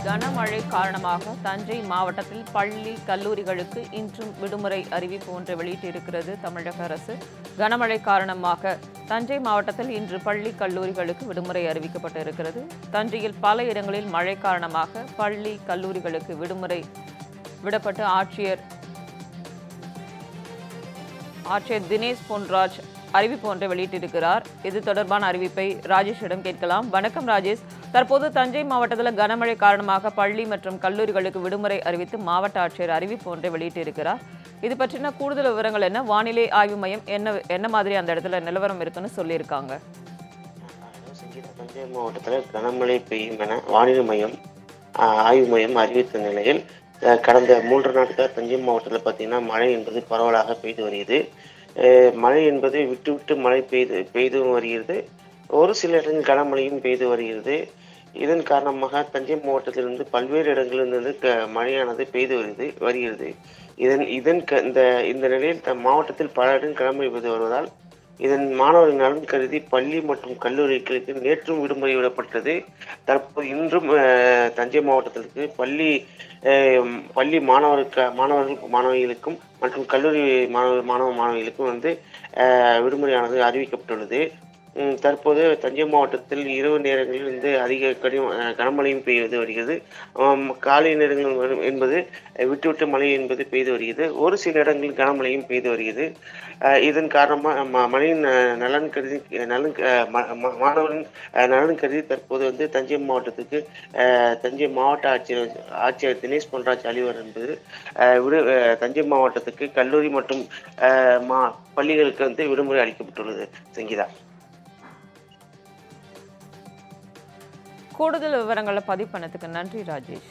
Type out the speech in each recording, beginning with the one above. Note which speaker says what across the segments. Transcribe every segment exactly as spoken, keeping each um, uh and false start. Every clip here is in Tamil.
Speaker 1: கனமழை காரணமாக தஞ்சை மாவட்டத்தில் பள்ளி கல்லூரிகளுக்கு இன்றும் விடுமுறை அறிவிப்பு ஒன்றை வெளியிட்டிருக்கிறது தமிழக அரசு. கனமழை காரணமாக தஞ்சை மாவட்டத்தில் இன்று பள்ளி கல்லூரிகளுக்கு விடுமுறை அறிவிக்கப்பட்டிருக்கிறது. தஞ்சையில் பல இடங்களில் மழை காரணமாக பள்ளி கல்லூரிகளுக்கு விடுமுறை விடப்பட்டு ஆட்சியர் ஆட்சியர் தினேஷ் பொன்ராஜ் அறிவிப்பு ஒன்றை வெளியிட்டிருக்கிறார். இது தொடர்பான அறிவிப்பை ராஜேஷிடம் கேட்கலாம். வணக்கம் ராஜேஷ். தற்போது தஞ்சை மாவட்டத்தில் கனமழை காரணமாக பள்ளி மற்றும் கல்லூரிகளுக்கு விடுமுறை அறிவித்து மாவட்ட ஆட்சியர் அறிவிப்பு ஒன்றை வெளியிட்டிருக்கிறார். இது பற்றின கூடுதல் விவரங்கள் என்ன? வானிலை ஆய்வு மையம் என்ன என்ன மாதிரி அந்த இடத்துல நிலவரம் இருக்குன்னு சொல்லியிருக்காங்க?
Speaker 2: தஞ்சை மாவட்டத்தில் கனமழை பெய்யும் என வானிலை மையம் ஆய்வு மையம் அறிவித்த நிலையில் கடந்த மூன்று நாட்கள் தஞ்சை மாவட்டத்தில் பார்த்தீங்கன்னா மழை என்பது பரவலாக பெய்து வருகிறது. மழை என்பது விட்டு விட்டு மழை பெய்து பெய்தும் வருகிறது. ஒரு சில இடங்களில் கனமழையும் பெய்து வருகிறது. இதன் காரணமாக தஞ்சை மாவட்டத்திலிருந்து பல்வேறு இடங்களிலிருந்து க மழையானது பெய்து வருகிறது வருகிறது இதன் இதன் க இந்த இந்த நிலையில் த மாவட்டத்தில் பல இடங்களில் கனமழை பெய்து வருவதால் இதன் மாணவர்கள் நலன் கருதி பள்ளி மற்றும் கல்லூரிகளுக்கு நேற்றும் விடுமுறை விடப்பட்டது. தற்போது இன்றும் தஞ்சை மாவட்டத்திற்கு பள்ளி பள்ளி மாணவருக்கு மாணவர்கள் மாணவிகளுக்கும் மற்றும் கல்லூரி மாணவ மாணவ மாணவிகளுக்கும் வந்து விடுமுறையானது அறிவிக்கப்பட்டுள்ளது. தற்போது தஞ்சை மாவட்டத்தில் இரவு நேரங்களில் வந்து அதிக கடின கனமழையும் பெய்து வருகிறது. காலை நேரங்கள் என்பது விட்டு விட்டு மழை என்பது பெய்து வருகிறது. ஒரு சில இடங்களில் கனமழையும் பெய்து வருகிறது. இதன் காரணமாக மழையின் நலன் கருதி நலன் மாணவரின் நலன் கருதி தற்போது வந்து தஞ்சை மாவட்டத்துக்கு தஞ்சை மாவட்ட ஆட்சியர் ஆட்சியர் தினேஷ் பொன்ராஜ் அலிவர் என்பது விடு தஞ்சை மாவட்டத்துக்கு கல்லூரி மற்றும் மா பள்ளிகளுக்கு வந்து விடுமுறை அளிக்கப்பட்டுள்ளது. சங்கீதா,
Speaker 1: கூடுதல் விவரங்களை பதிவு பண்ணதுக்கு நன்றி ராஜேஷ்.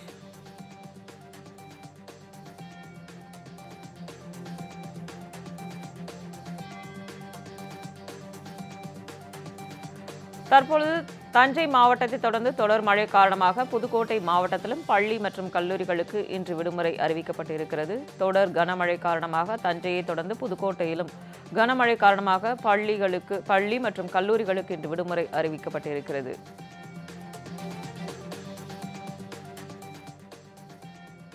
Speaker 1: தற்பொழுது தஞ்சை மாவட்டத்தை தொடர்ந்து தொடர் மழை காரணமாக புதுக்கோட்டை மாவட்டத்திலும் பள்ளி மற்றும் கல்லூரிகளுக்கு இன்று விடுமுறை அறிவிக்கப்பட்டிருக்கிறது. தொடர் கனமழை காரணமாக தஞ்சையை தொடர்ந்து புதுக்கோட்டையிலும் கனமழை காரணமாக பள்ளிகளுக்கு பள்ளி மற்றும் கல்லூரிகளுக்கு இன்று விடுமுறை அறிவிக்கப்பட்டிருக்கிறது.